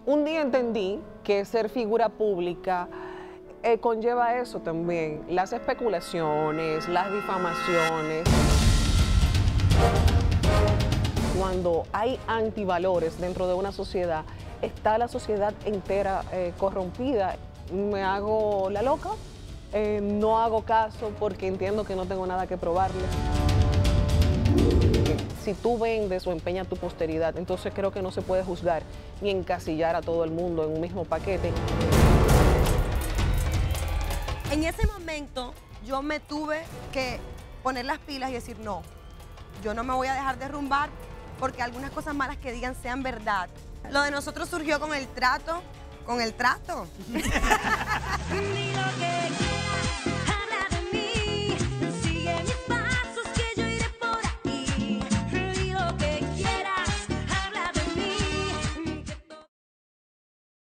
Un día entendí que ser figura pública conlleva eso también, las especulaciones, las difamaciones. Cuando hay antivalores dentro de una sociedad, está la sociedad entera corrompida. Me hago la loca, no hago caso porque entiendo que no tengo nada que probarle. Si tú vendes o empeñas tu posteridad, entonces creo que no se puede juzgar ni encasillar a todo el mundo en un mismo paquete. En ese momento yo me tuve que poner las pilas y decir no, yo no me voy a dejar derrumbar porque algunas cosas malas que digan sean verdad. Lo de nosotros surgió con el trato,